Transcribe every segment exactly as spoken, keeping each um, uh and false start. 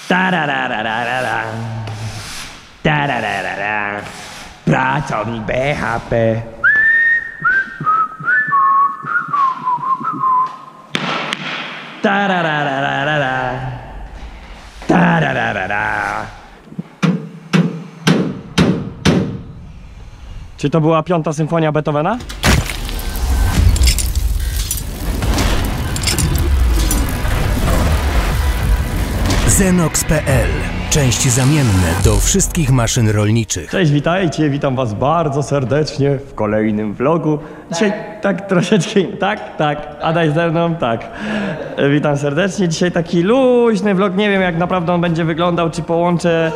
Tararararara. Tarararara. Pracownik B H P. Tararararara. Tarararara. Czy to była piąta symfonia Beethovena? Zenox kropka pe el. Części zamienne do wszystkich maszyn rolniczych. Cześć, witajcie, witam was bardzo serdecznie w kolejnym vlogu. Dzisiaj tak, tak troszeczkę, tak, tak, Adaś ze mną, tak. Witam serdecznie, dzisiaj taki luźny vlog, nie wiem jak naprawdę on będzie wyglądał, czy połączę...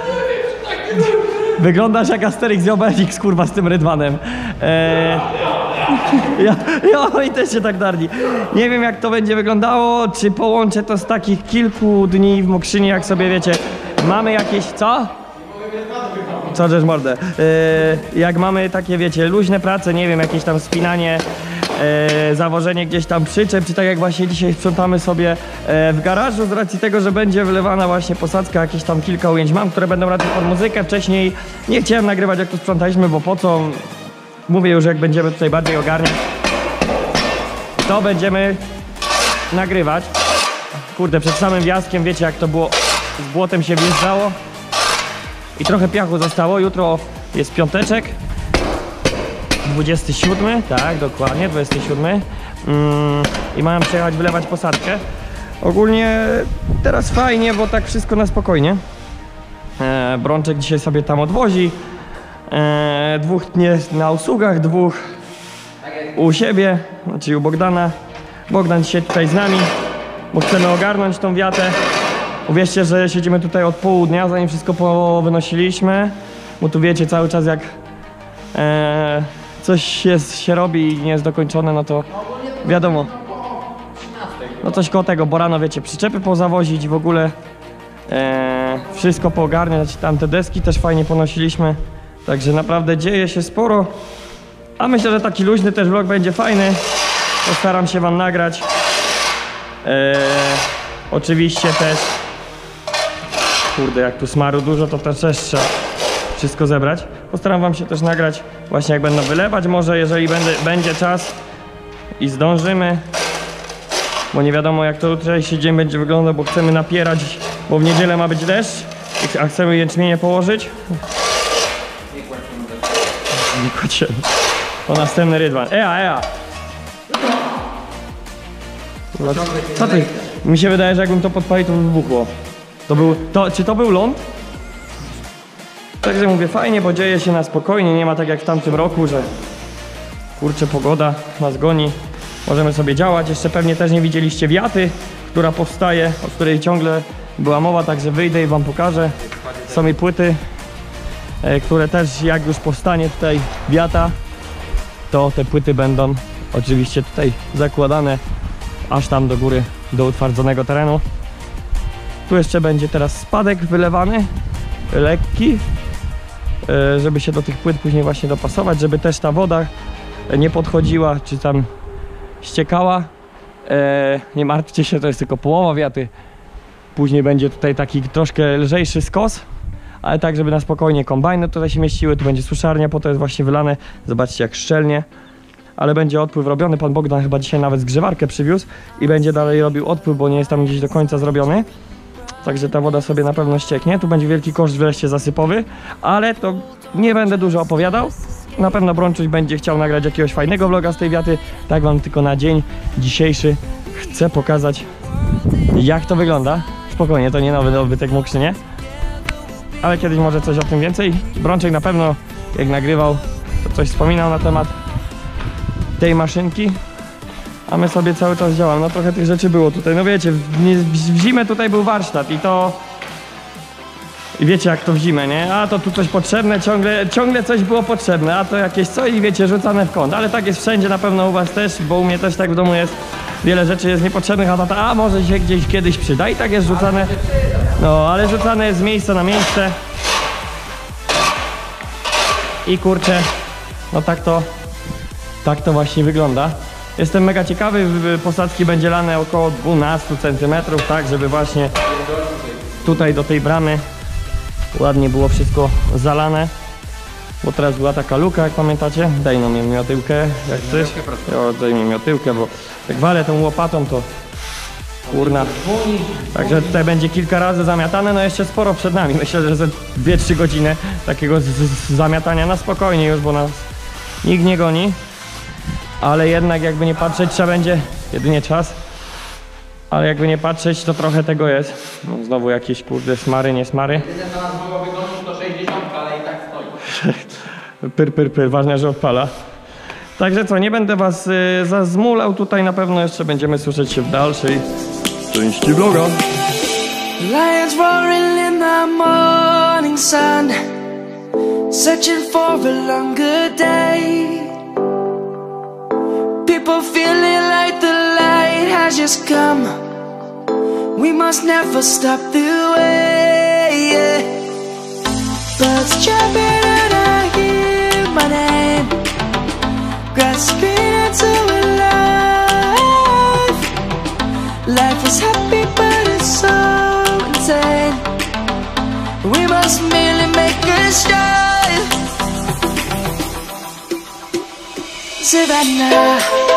Wyglądasz jak Asterix i Obelix, kurwa, z tym Rydwanem. Eee... Ja, ja i też się tak darli. Nie wiem jak to będzie wyglądało, czy połączę to z takich kilku dni w Mokrzynie, jak sobie wiecie, mamy jakieś, co? Co żeś mordę? Yy, jak mamy takie wiecie, luźne prace, nie wiem, jakieś tam spinanie, yy, zawożenie gdzieś tam przyczep, czy tak jak właśnie dzisiaj sprzątamy sobie yy, w garażu, z racji tego, że będzie wylewana właśnie posadzka, jakieś tam kilka ujęć mam, które będą raczej pod muzykę. Wcześniej nie chciałem nagrywać jak tu sprzątaliśmy, bo po co? Mówię już, jak będziemy tutaj bardziej ogarniać, to będziemy nagrywać. Kurde, przed samym wjazdkiem, wiecie jak to było, z błotem się wjeżdżało i trochę piachu zostało. Jutro jest piąteczek, dwudziesty siódmy, tak, dokładnie, dwudziesty siódmy. Mm, i mam przyjechać wylewać posadkę. Ogólnie teraz fajnie, bo tak wszystko na spokojnie. E, Brączek dzisiaj sobie tam odwozi. Eee, dwóch nie na usługach, dwóch u siebie, czyli u Bogdana. Bogdan dzisiaj tutaj z nami, bo chcemy ogarnąć tą wiatę. Uwierzcie, że siedzimy tutaj od południa, zanim wszystko powynosiliśmy, bo tu wiecie cały czas jak eee, coś jest, się robi i nie jest dokończone, no to wiadomo. No coś koło tego, bo rano wiecie, przyczepy pozawozić, w ogóle eee, wszystko poogarniać, tam te deski też fajnie ponosiliśmy. Także naprawdę dzieje się sporo, a myślę, że taki luźny też vlog będzie fajny. Postaram się wam nagrać. Eee, oczywiście też, kurde jak tu smaru dużo, to też trzeba wszystko zebrać. Postaram wam się też nagrać właśnie jak będę wylewać, może jeżeli będzie, będzie czas i zdążymy. Bo nie wiadomo jak to jutrzejszy dzień będzie wyglądał, bo chcemy napierać, bo w niedzielę ma być deszcz, a chcemy jęczmienie położyć. To następny Rydwan. Ea, ea! Co ty? Mi się wydaje, że jakbym to podpalił, to by wybuchło. To był... To, czy to był ląd? Także mówię, fajnie, bo dzieje się na spokojnie. Nie ma tak jak w tamtym roku, że... Kurczę, pogoda nas goni. Możemy sobie działać. Jeszcze pewnie też nie widzieliście wiaty, która powstaje, o której ciągle była mowa, także wyjdę i wam pokażę. Są mi płyty, które też jak już powstanie tutaj wiata, to te płyty będą oczywiście tutaj zakładane aż tam do góry, do utwardzonego terenu. Tu jeszcze będzie teraz spadek wylewany, lekki, żeby się do tych płyt później właśnie dopasować, żeby też ta woda nie podchodziła, czy tam ściekała. Nie martwcie się, to jest tylko połowa wiaty. Później będzie tutaj taki troszkę lżejszy skos, ale tak, żeby na spokojnie kombajny tutaj się mieściły, tu będzie suszarnia, po to jest właśnie wylane, zobaczcie jak szczelnie, ale będzie odpływ robiony, pan Bogdan chyba dzisiaj nawet zgrzewarkę przywiózł i będzie dalej robił odpływ, bo nie jest tam gdzieś do końca zrobiony, także ta woda sobie na pewno ścieknie, tu będzie wielki koszt wreszcie zasypowy, ale to nie będę dużo opowiadał, na pewno Brączuś będzie chciał nagrać jakiegoś fajnego vloga z tej wiaty, tak wam tylko na dzień dzisiejszy chcę pokazać jak to wygląda, spokojnie, to nie nowy dobytek w Mokrzynie. Ale kiedyś może coś o tym więcej. Brączek na pewno jak nagrywał, to coś wspominał na temat tej maszynki. A my sobie cały czas działamy. No trochę tych rzeczy było tutaj. No wiecie, w, w zimę tutaj był warsztat i to... I wiecie jak to w zimę, nie? A to tu coś potrzebne, ciągle, ciągle coś było potrzebne, a to jakieś coś i wiecie, rzucane w kąt. Ale tak jest wszędzie, na pewno u was też, bo u mnie też tak w domu jest. Wiele rzeczy jest niepotrzebnych, a tata, a może się gdzieś kiedyś przyda i tak jest rzucane. No, ale rzucane jest z miejsca na miejsce. I kurczę, no tak to, tak to właśnie wygląda. Jestem mega ciekawy, posadzki będzie lane około dwunastu centymetrów, tak, żeby właśnie tutaj do tej bramy ładnie było wszystko zalane, bo teraz była taka luka, jak pamiętacie. Daj no mi miotyłkę, jak chcesz. Jo, daj mi miotyłkę, bo jak walę tą łopatą, to kurna. Także tutaj będzie kilka razy zamiatane, no jeszcze sporo przed nami. Myślę, że ze dwie trzy godziny takiego z, z, zamiatania na spokojnie już, bo nas nikt nie goni. Ale jednak jakby nie patrzeć, trzeba będzie jedynie czas. Ale jakby nie patrzeć, to trochę tego jest. No, znowu jakieś kurde smary, nie smary. Jedyne co nas było wygonić to sześćdziesiąt, ale i tak stoi. Pyr, pyr, pyr, ważne, że odpala. Także co, nie będę was y, zazmulał, tutaj na pewno jeszcze będziemy słyszeć się w dalszej części vloga. Lions roaring in the morning sun, searching for a longer day. People feeling like the light has just come. We must never stop the way, yeah. Birds jumping and I hear my name, grasping into life. Life is happy but it's so insane. We must merely make a start. Savannah,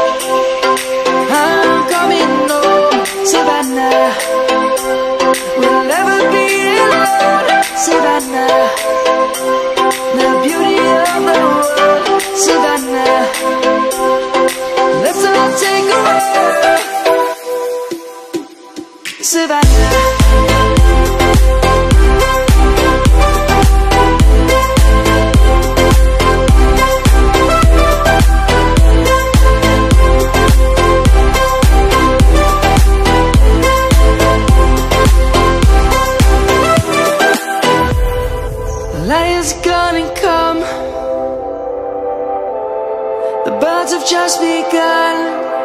I'm coming home. Savannah, we'll never be alone. Savannah, the beauty of the world. Savannah, let's all take a walk. Savannah. Lion's gonna come. The birds have just begun.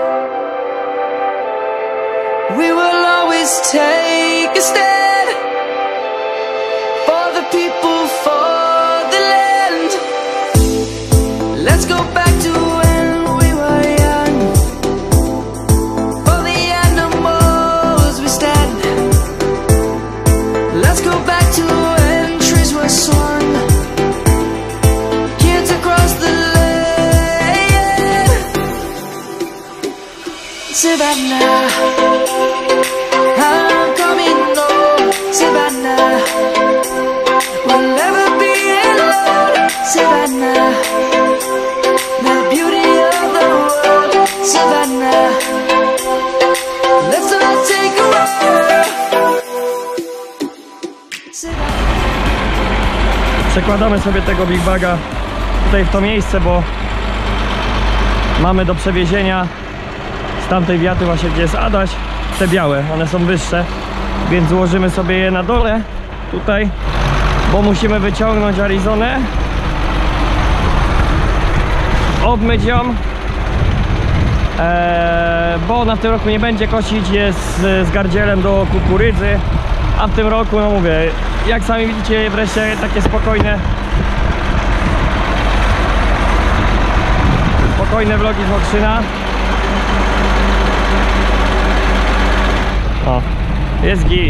We will always take a stand for the people, for the land. Let's go back to when we were young. For the animals we stand. Let's go back to when trees were swung. Kids across the land. Savannah, I'm coming home. Savannah, we'll never be alone. Savannah, the beauty of the world. Savannah, let's all take a walk. Savannah. Przekładamy sobie tego Big Baga tutaj w to miejsce, bo mamy do przewiezienia z tamtej wiaty właśnie, gdzie jest Adaś, te białe, one są wyższe, więc złożymy sobie je na dole tutaj, bo musimy wyciągnąć Arizonę, obmyć ją, eee, bo ona w tym roku nie będzie kosić, jest z, z gardzielem do kukurydzy, a w tym roku, no mówię, jak sami widzicie, wreszcie takie spokojne spokojne vlogi z Mokrzyna. O, jest git.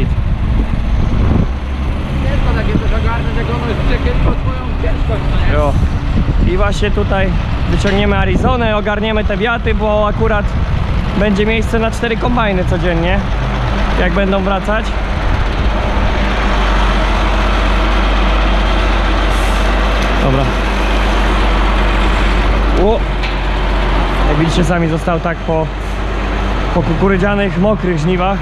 Jest to takie coś ogarnąć, jak ono jest tylko twoją ciężkość, no nie? Jo. I właśnie tutaj wyciągniemy Arizonę, ogarniemy te wiaty, bo akurat będzie miejsce na cztery kombajny codziennie, jak będą wracać. Dobra. O! Jak widzicie, sami został tak po, po kukurydzianych, mokrych żniwach.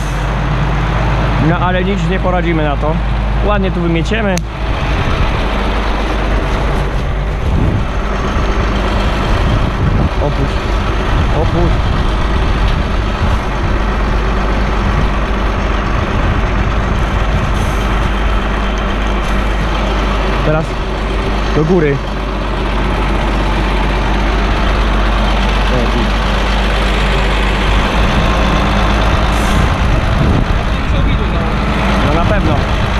No ale nic nie poradzimy na to. Ładnie tu wymieciemy. Opuść. Opuść. Teraz do góry. No na pewno.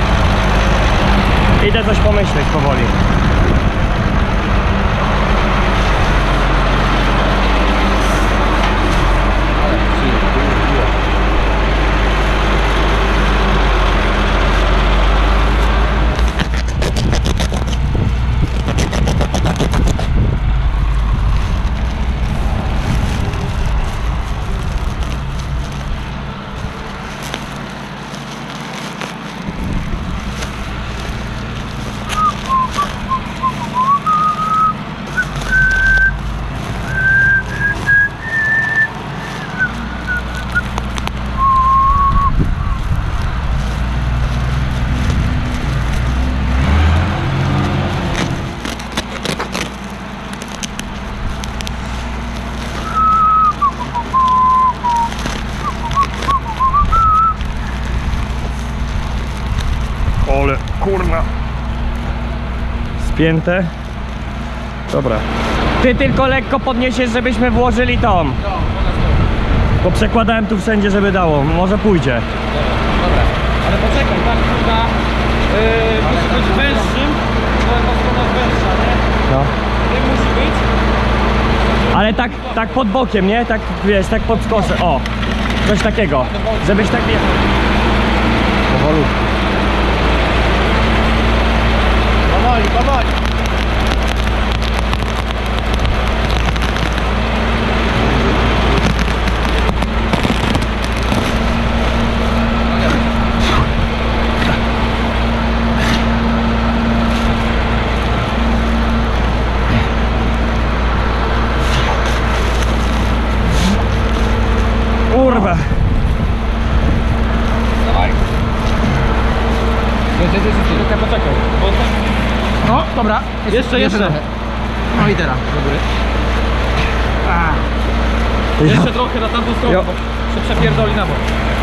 Idę coś pomyśleć powoli. Ole, kurwa. Spięte. Dobra. Ty tylko lekko podniesiesz, żebyśmy włożyli tą. Bo przekładałem tu wszędzie, żeby dało. Może pójdzie. Dobra, ale poczekaj, tak, kurwa, yy, musi być węższym, bo ta strona węższa, nie? No. Nie musi być. Ale tak, tak pod bokiem, nie? Tak, wiesz, tak pod skosem. O, coś takiego. Żebyś tak jechał. Powolutku. Powoli, powoli. Kurwa. Dawaj. Czekaj, poczekaj. Bo tak... No, dobra. Jeszcze, jeszcze. jeszcze. No i teraz do góry. A. Jeszcze trochę na tamtą stronę, Jo. bo się przepierdoli na bok.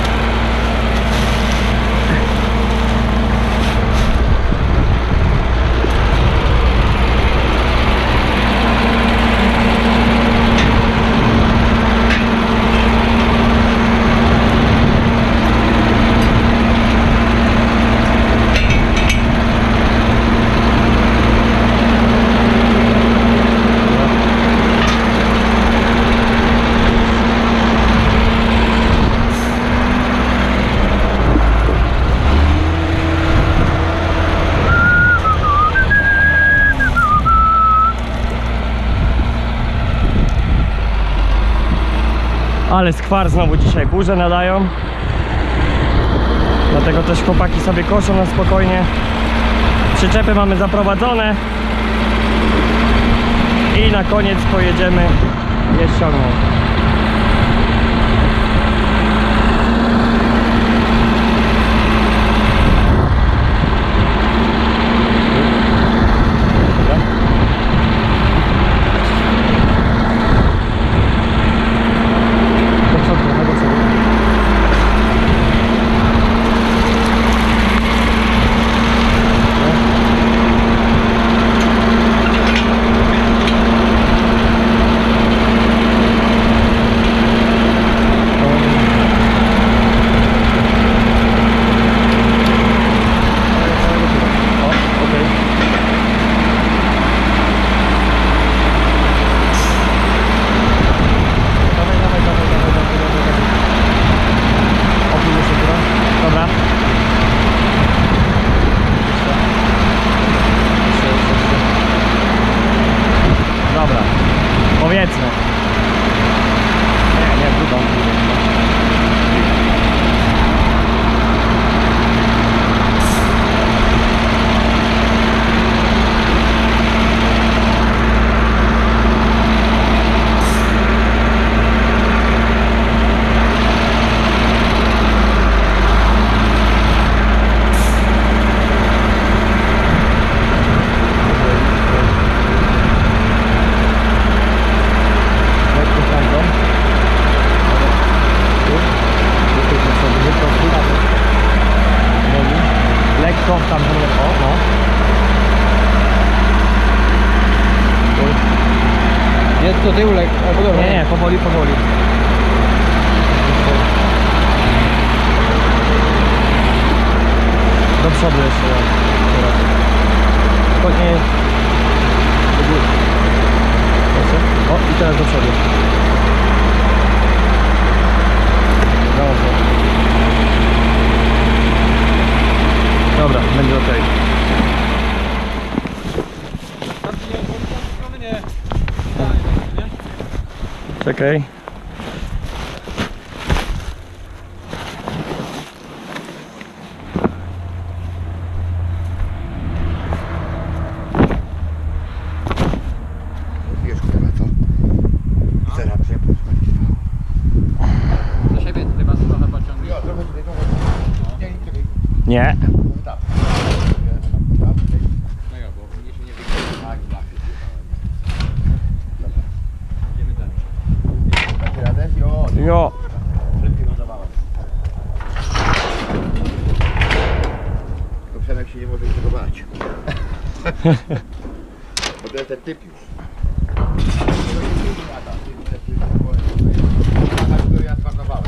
Ale skwar znowu dzisiaj, burze nadają. Dlatego też chłopaki sobie koszą na spokojnie. Przyczepy mamy zaprowadzone. I na koniec pojedziemy je ściągnąć. Powiedzmy. Nie, nie, budą. Lekko tam, o, no. Jest do tyłu lekko, albo dobra. Nie, nie, powoli, powoli. Do przodu jeszcze raz. Teraz. Spokojnie. Do góry. O, i teraz do przodu. Dobrze. Dobra, będzie ok. Czekaj. Wiesz, kurwa, co? Zaraz przepuść. Do siebie chyba trochę pociągnie. Ja, trochę tutaj, trochę. Nie, nie, czekaj. Nie. Tak. No ja, bo mnie się nie wygląda. Tak, blachy. Idziemy dalej. Dacie radę? Jo. Jo. Szybki rozawałem. To Przemek Bo to jest ten typ już. Ja zmarnowałem.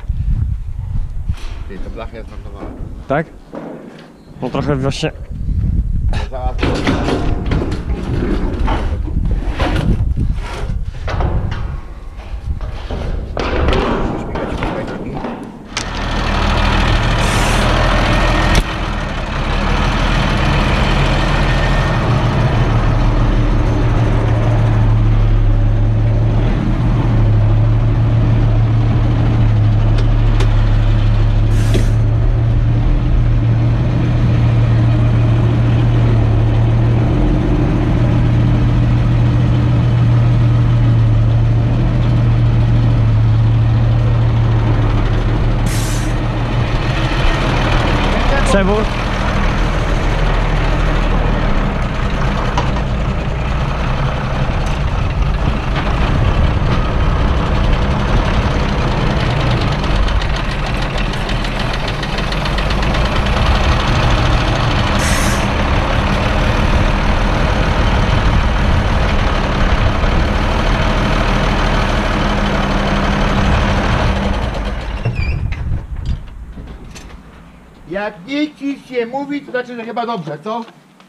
Ty, to blachę ja zmarnowałem. Tak? No trochę właśnie... Zaraz. Przewór. Jak nic ci się mówi, to znaczy, że chyba dobrze, co?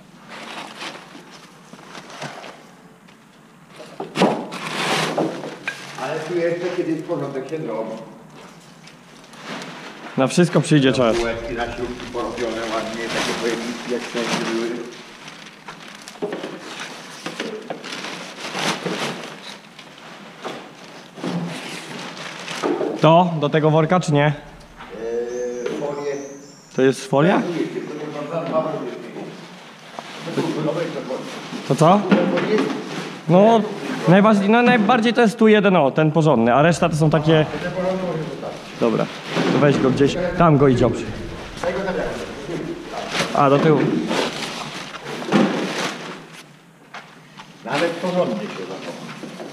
Ale tu jeszcze kiedyś porządek się zrobi. Na wszystko przyjdzie czas. Bułeczki na śrubki porobione ładnie, takie pojemniki jak wszędzie były. To? Do tego worka czy nie? Eee, folię. To jest folia? To co? No, najbardziej, no najbardziej to jest tu jeden, o, ten porządny, a reszta to są takie... Dobra, to weź go gdzieś, tam go idź oprzy. A, do tyłu. Nawet porządnie się zachowa.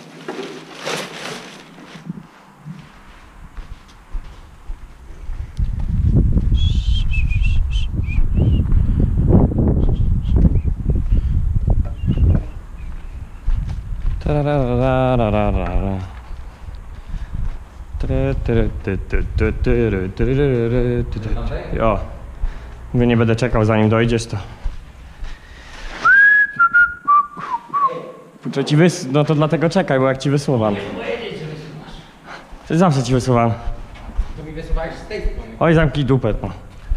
Tarararararara. Try, try, ty, ty, ty, tyry, tyryryry, ty, ty, ty. O, mówię, nie będę czekał zanim dojdziesz, to... Kurczę, ci wys... No to dlatego czekaj, bo jak ci wysuwam. Ty zawsze ci wysuwam. To mi wysuwałeś z tej strony. Oj, zamknij dupę, no.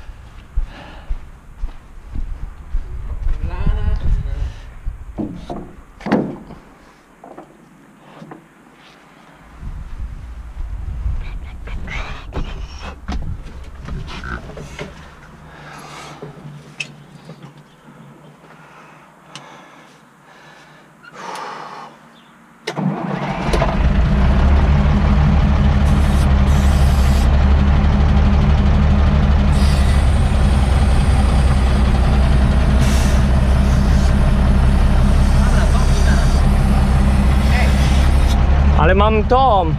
Ale mam tą.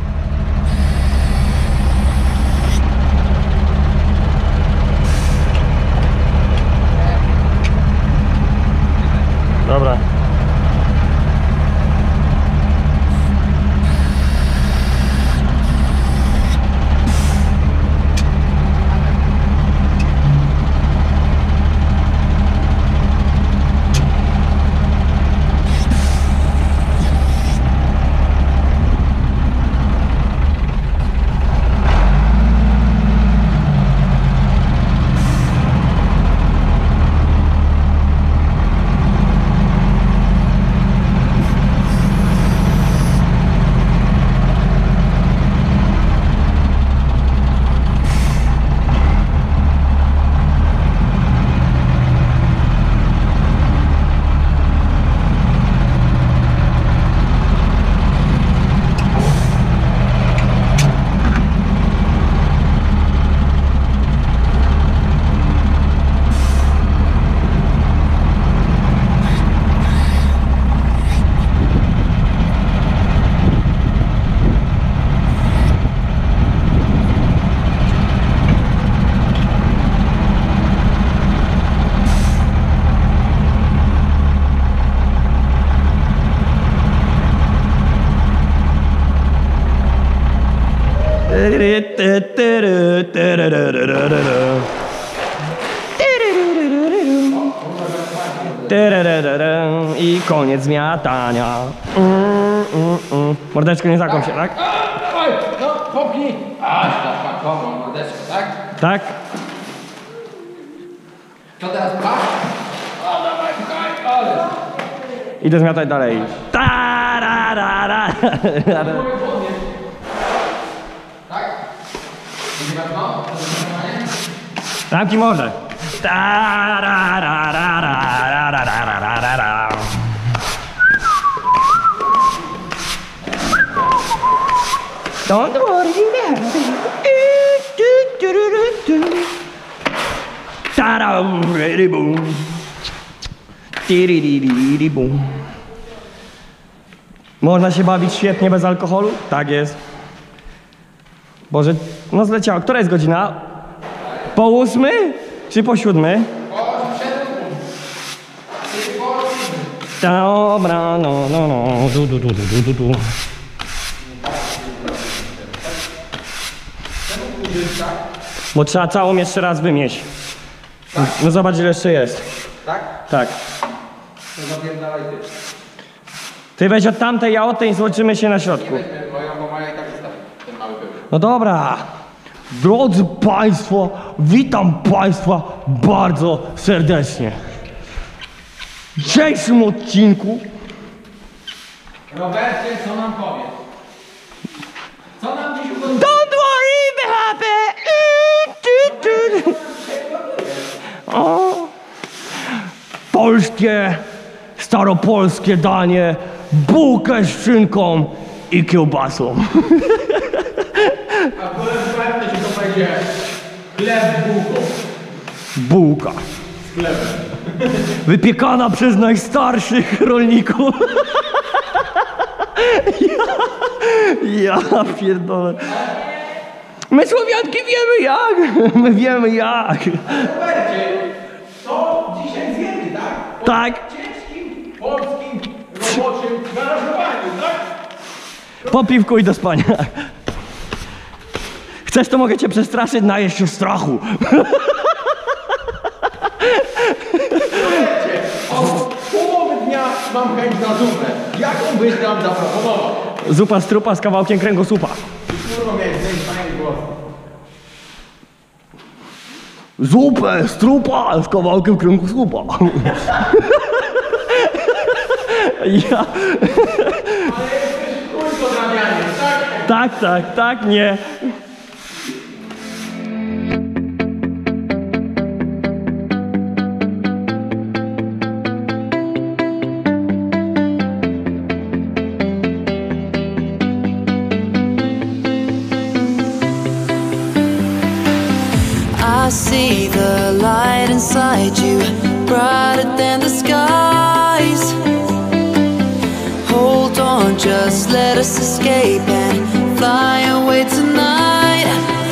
Dobra. ty, tyry, tyryryryryryry. Tyryryryry. I koniec zmiatania. Mm, mm, mm. Mordeczko, nie zakąp się, tak? Oj, no, popchnij. Aż tak, pakową mordeczkę, tak? Tak? To teraz pach. O, dawaj, pchaj, ale. Idę zmiatać dalej. Tararara. Tak? Będzie pewno? Zamknij mordę. Tararararararararararara. Don't worry, Tarararibum. Tiriribum. Można się bawić świetnie bez alkoholu? Tak jest. Boże, no zleciało. Która jest godzina? Po ósmy? Czy po siódmy? Dobra, no, no, no. Du, du, du, du, du, du. Bo trzeba całą jeszcze raz wymieść. No zobacz, ile jeszcze jest. Tak? Tak. To zapierdalaj ty. Ty weź od tamtej, ja od tej, zobaczymy się na środku. Weźmy moją, bo moja i tak zostawi. Ten mały był. No dobra. Drodzy Państwo, witam Państwa bardzo serdecznie. W dzisiejszym odcinku Robercie, co nam powiesz? Co nam dziś ugodzi? Don't worry, be happy. O. Polskie, staropolskie danie, bułkę z szynką i kiełbasą. A byłem pewny, że to będzie chleb z bułką. Bułka. Z chlebem. Wypiekana przez najstarszych rolników. Ja, ja pierdolę. My Słowianki wiemy jak. My wiemy jak. Robercie, to dzisiaj zjemy, tak? Po Tak. ciężkim, polskim, roboczym zaaranżowaniu, tak? Po piwku i do spania. Chcesz, to mogę cię przestraszyć, najeść się strachu. Od połowy dnia mam chęć na zupę. Jaką byś nam zaproponował? Zupa z trupa z kawałkiem kręgosłupa. Kurwa, miałeś ten fajny głos. Zupę z trupa z kawałkiem kręgosłupa. Ja... Ale jesteś kurko drabianie, tak? Tak, tak, tak, nie. I see the light inside you, brighter than the skies. Hold on, just let us escape and fly away tonight.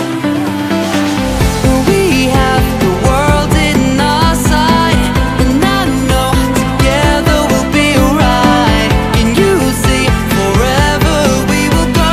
We have the world in our sight, and I know together we'll be alright. Can you see forever we will go?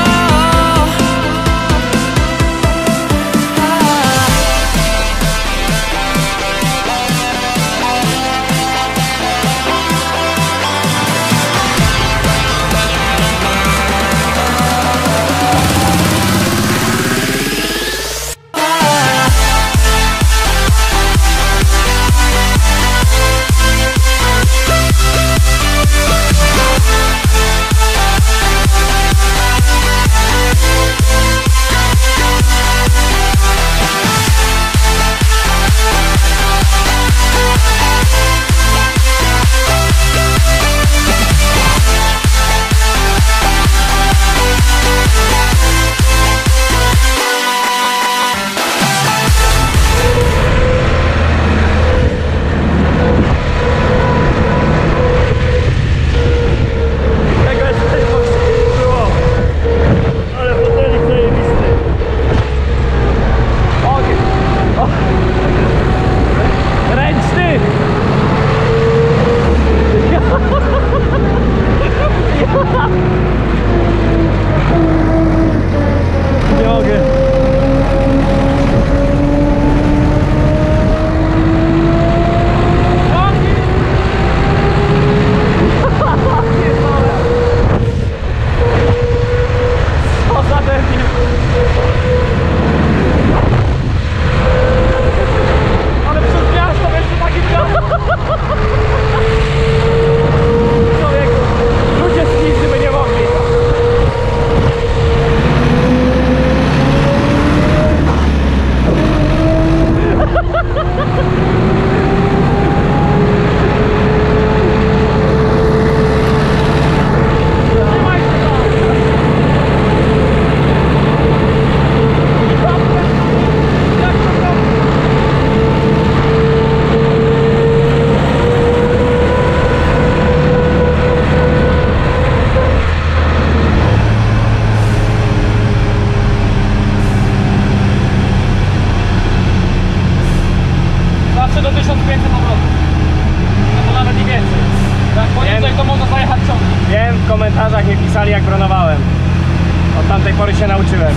tysiąc pięćset obrotów. No to nawet i więcej. Jak poniżej to można zajechać ciągle. Wiem, w komentarzach mi pisali jak bronowałem. Od tamtej pory się nauczyłem.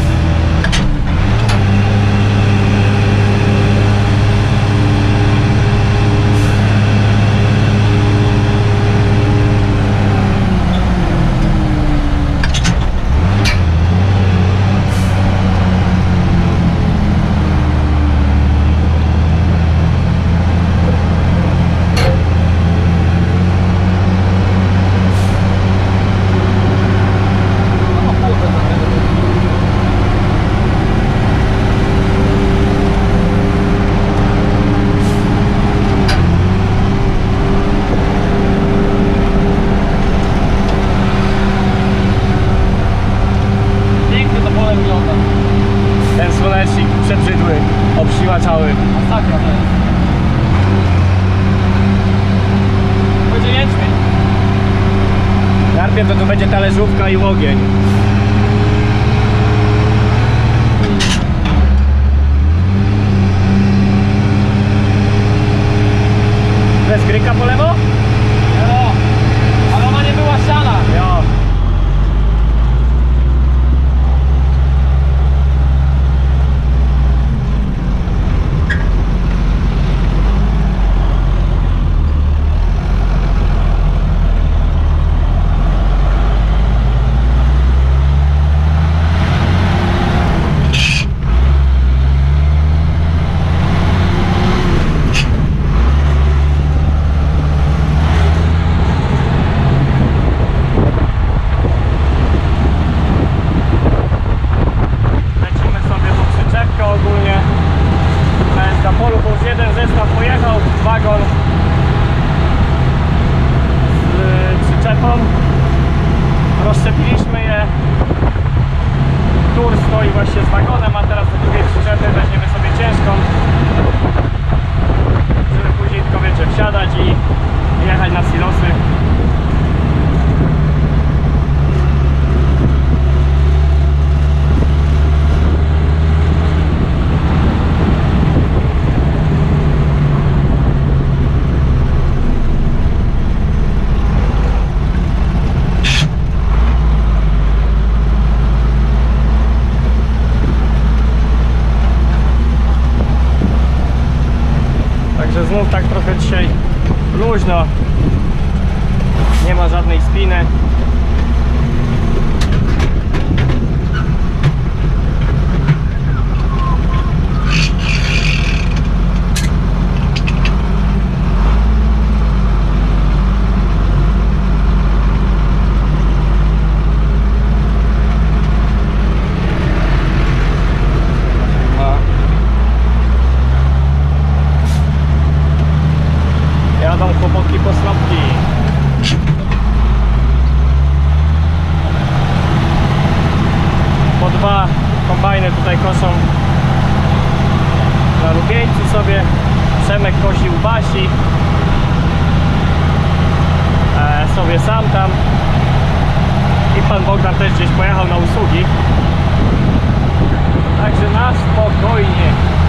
Ten słonecznik przebrzydły, obsiłaczały. Masakra to jest. Będzie jęczmień. Najpierw to tu będzie talerzówka i ogień. Bez gryka po lewo? No, ale ona nie była ściana. Jo. Jeden zestaw pojechał, wagon z przyczepą, rozszczepiliśmy je, tur stoi właśnie z wagonem, a teraz do drugiej przyczepy weźmiemy sobie ciężką, żeby później tylko wiecie, wsiadać i jechać na silosy. Także znów tak trochę dzisiaj luźno, nie ma żadnej spiny. Jadą chłopotki po slopki. Po dwa kombajny tutaj koszą na Lubieńcu sobie. Przemek kosi u Basi. E, sobie sam tam. I pan Bogdan też gdzieś pojechał na usługi. Także na spokojnie.